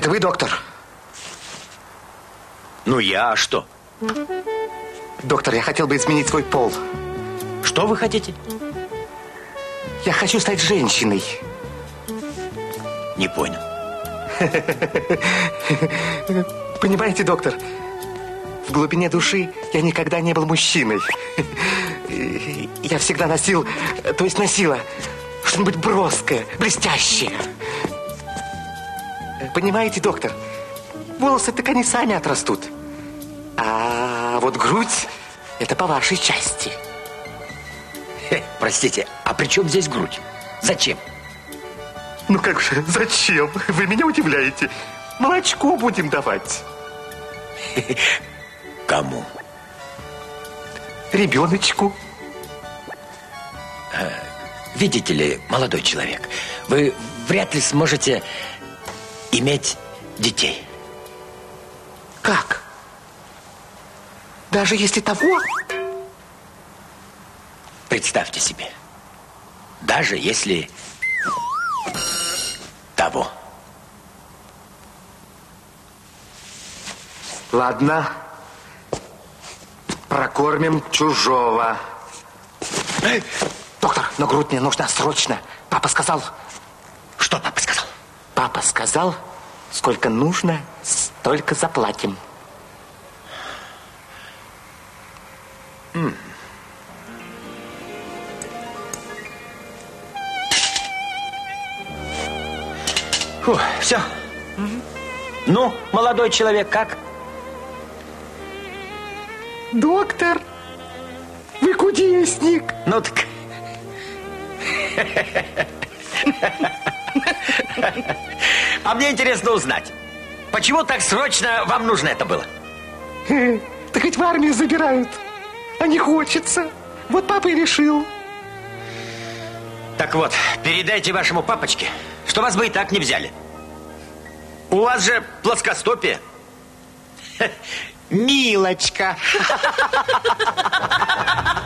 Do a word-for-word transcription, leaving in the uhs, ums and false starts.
Это вы, доктор? Ну, я, а что? Доктор, я хотел бы изменить свой пол. Что вы хотите? Я хочу стать женщиной. Не понял. Понимаете, доктор, в глубине души я никогда не был мужчиной. Я всегда носил, то есть носила что-нибудь броское, блестящее. Понимаете, доктор, волосы так они сами отрастут. А вот грудь, это по вашей части. Хе, простите, а при чем здесь грудь? Зачем? Ну как же, зачем? Вы меня удивляете. Молочко будем давать. Кому? Ребеночку. Видите ли, молодой человек, вы вряд ли сможете иметь детей. Как? Даже если того? Представьте себе. Даже если того. Ладно. Прокормим чужого. Эй, доктор, но грудь мне нужна срочно. Папа сказал... Что папа сказал? Папа сказал, сколько нужно, столько заплатим. М. Фу, все. Угу. Ну, молодой человек, как? Доктор, вы кудесник. Ну так... А мне интересно узнать, почему так срочно вам нужно это было? Так ведь в армию забирают, а не хочется. Вот папа и решил. Так вот, передайте вашему папочке, что вас бы и так не взяли. У вас же плоскостопие. Милочка.